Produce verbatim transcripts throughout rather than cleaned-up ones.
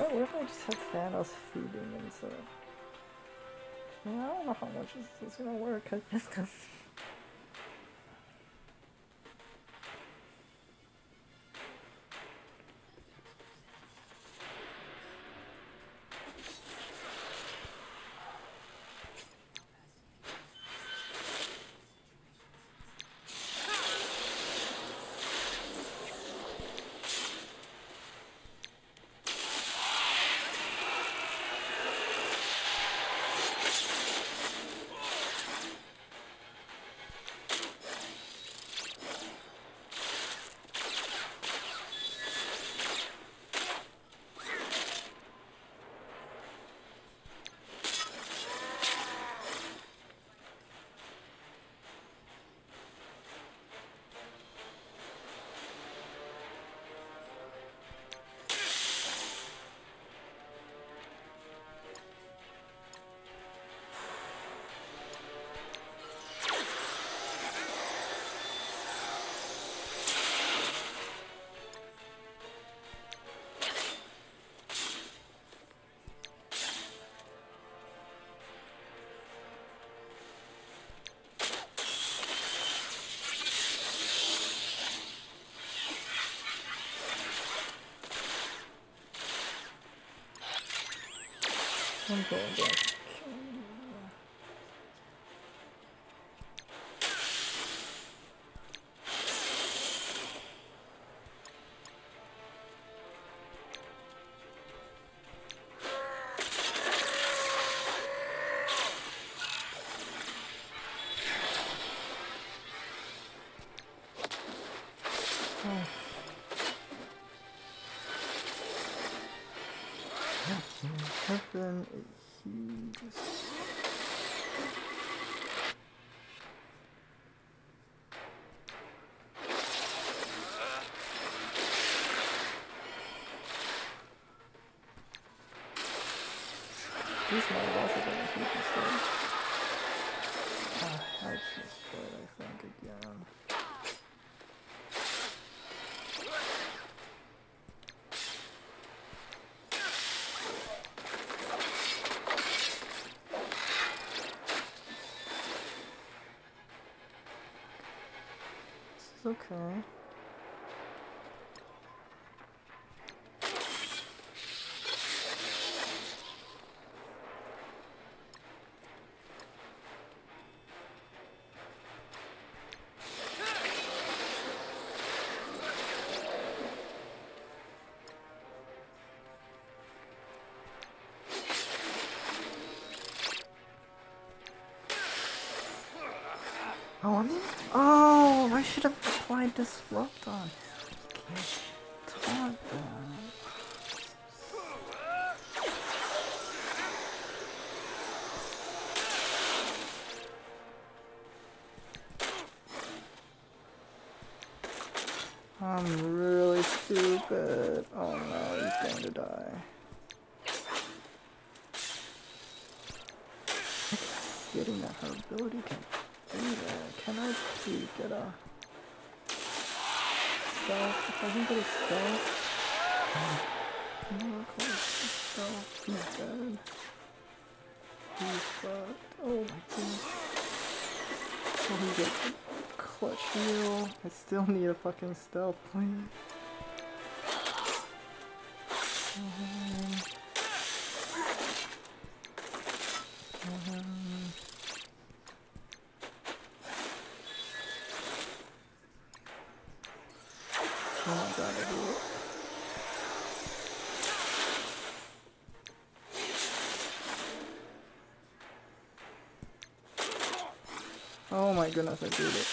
What if I just had Thanos feeding into... I mean, I don't know how much this is gonna work. I just... I'm going back. Been a huge... These might have also been a huge mistake. Ah, I just played, I think, again. Okay. Oh, I mean, oh, I should have applied disrupt on. Can't taunt that. I'm really stupid. Oh no, he's going to die. Getting that her ability can do that. Can I please get a stealth? If I can get a stealth. No, close. Stealth. He's dead. He's fucked. Oh my goodness. Oh, he gets a clutch heal. I still need a fucking stealth, please. Um, um, Oh my god, I do it. Oh my goodness, I did it.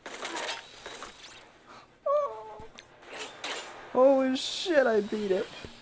Oh. Holy shit, I beat it.